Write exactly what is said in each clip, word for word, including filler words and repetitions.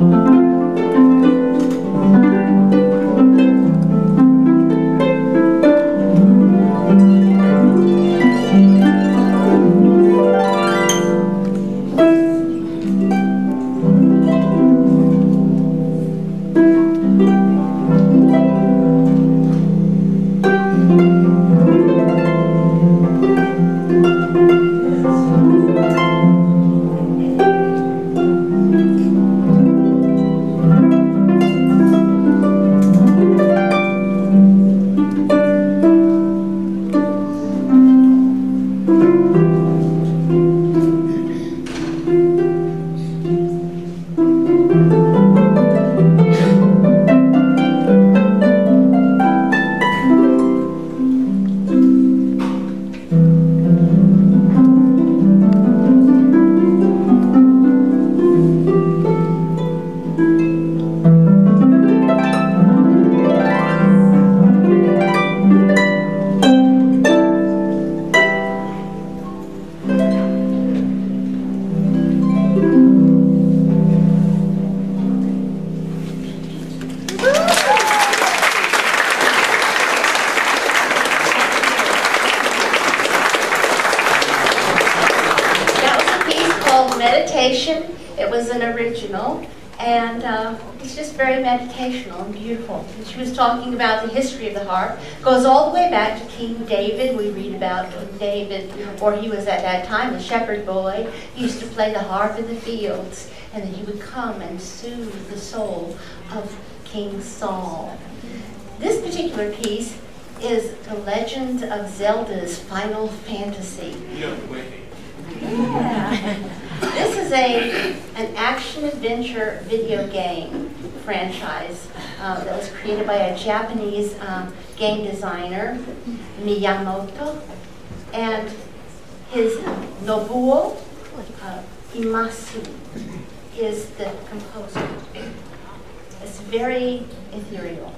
Meditation. It was an original, and uh, it's just very meditational and beautiful. And she was talking about the history of the harp. It goes all the way back to King David. We read about King David, or he was at that time a shepherd boy. He used to play the harp in the fields, and then he would come and soothe the soul of King Saul. This particular piece is The Legend of Zelda's Final Fantasy. No way. Yeah. This is a an action-adventure video game franchise uh, that was created by a Japanese um, game designer, Miyamoto, and his Nobuo uh, Imasu is the composer. It's very ethereal.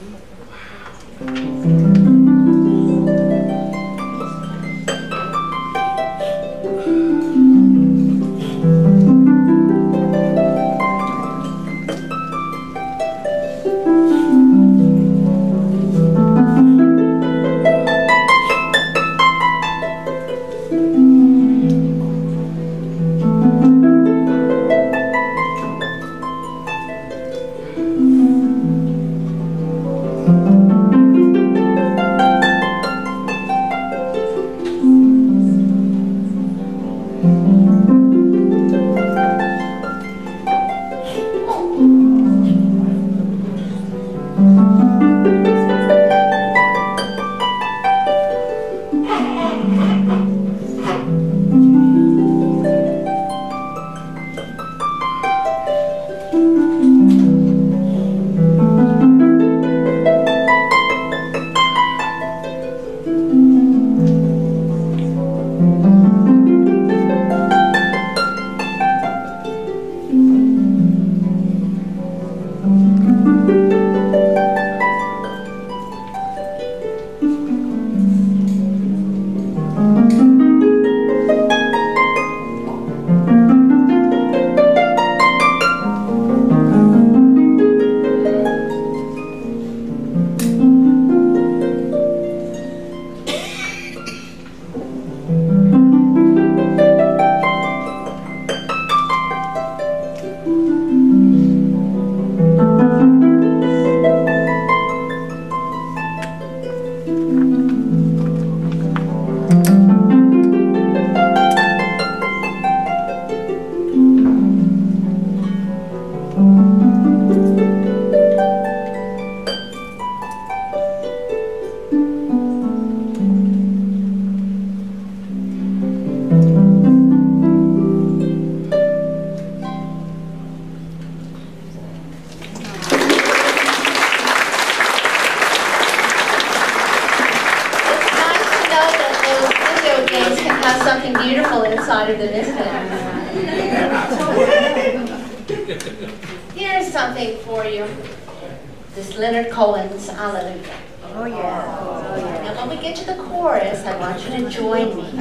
Something beautiful inside of them, isn't it? Here's something for you. This Leonard Cohen's Alleluia. Oh yeah. Oh yeah. And when we get to the chorus, I want you to join me.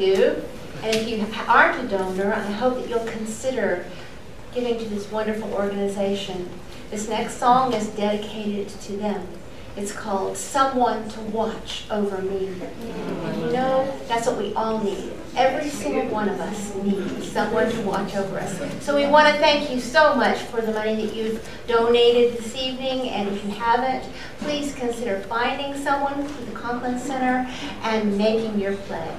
you. And if you aren't a donor, I hope that you'll consider giving to this wonderful organization. This next song is dedicated to them. It's called Someone to Watch Over Me. And you know, that's what we all need. Every single one of us needs someone to watch over us. So we want to thank you so much for the money that you've donated this evening. And if you haven't, please consider finding someone for the Conklin Center and making your pledge.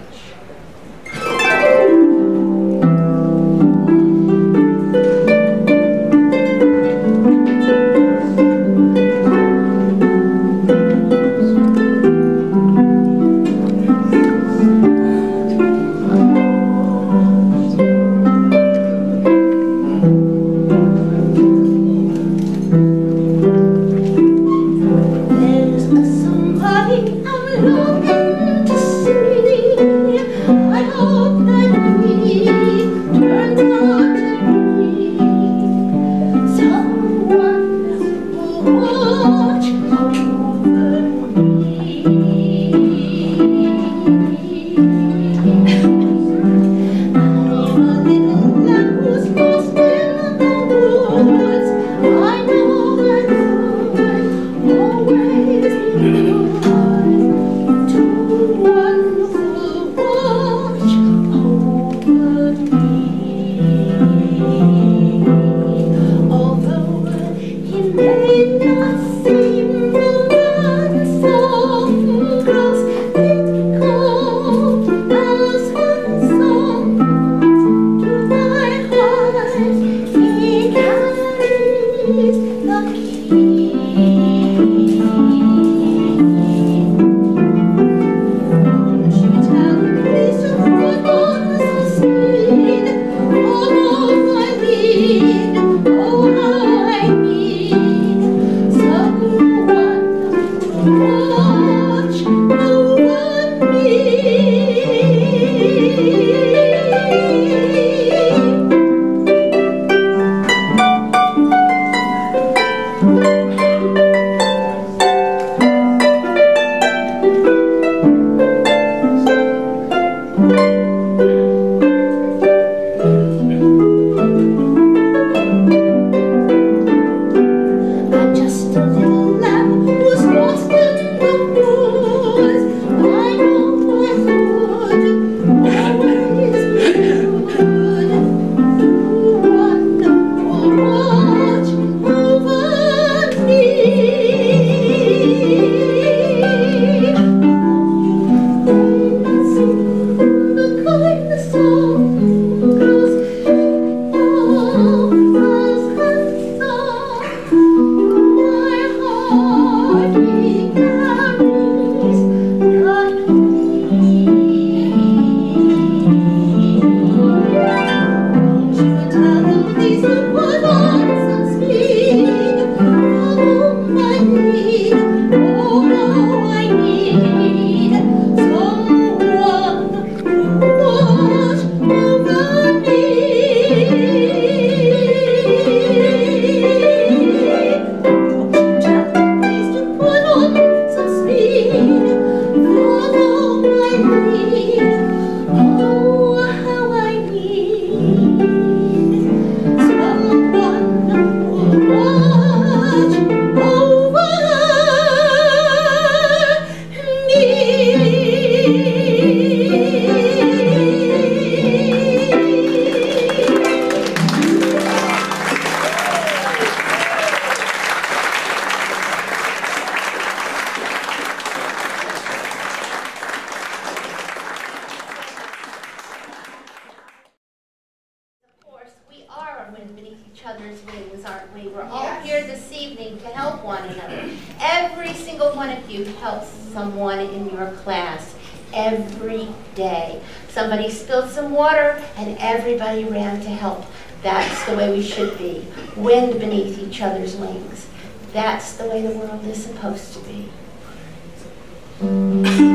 Somebody spilled some water and everybody ran to help. That's the way we should be. Wind beneath each other's wings. That's the way the world is supposed to be.